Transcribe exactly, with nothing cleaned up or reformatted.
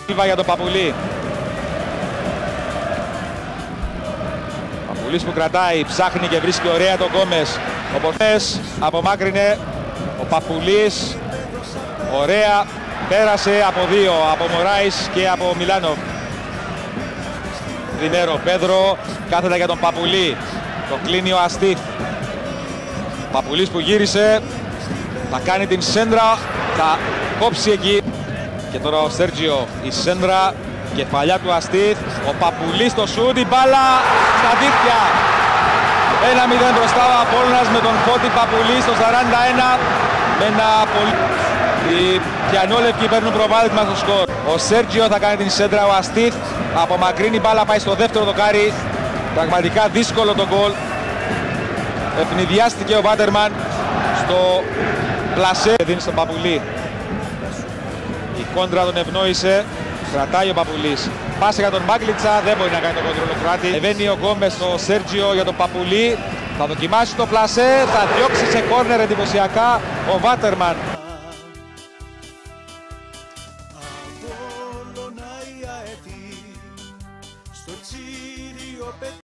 Σίλβα για τον Παπουλή. Παπουλής που κρατάει, ψάχνει και βρίσκει ωραία τον Γκόμες. Ο Πορτές απομάκρυνε. Ο Παπουλής ωραία πέρασε από δύο, από Μωράης και από Μιλάνο. Ριβέρο, Πέδρο, κάθετα για τον Παπουλή. Το κλείνει ο Αστίφ. Παπουλής που γύρισε, θα κάνει την σέντρα, θα κόψει εκεί. Και τώρα ο Σέργιο, η σέντρα, κεφαλιά του Αστίφ. Ο Παπουλής στο σούτ, η μπάλα στα δίχτυα. ένα μηδέν μπροστά ο Απόλλωνας με τον Φώτη Παπουλή στο σαράντα ένα. Με ένα πολύ... Οι πιανόλευκοι παίρνουν προβάδισμα στο σκορ. Ο Σέργιο θα κάνει την σέντρα, ο Αστίφ απομακρύνει, μπάλα πάει στο δεύτερο δοκάρι. Πραγματικά δύσκολο το γκολ. Ευνηδιάστηκε ο Βάτερμαν στο πλασέ. Δίνει στον Παπουλή. Η κόντρα τον ευνόησε. Κρατάει ο Παπουλής. Πάσε για τον Μάγκλιτσα, δεν μπορεί να κάνει το κόντρολο Κράτη.Εβαίνει ο Γκόμες στο Σέργιο για τον Παπουλή. Θα δοκιμάσει το πλασέ, θα διώξει σε κόρνερ εντυπωσιακά ο Βάτερμαν.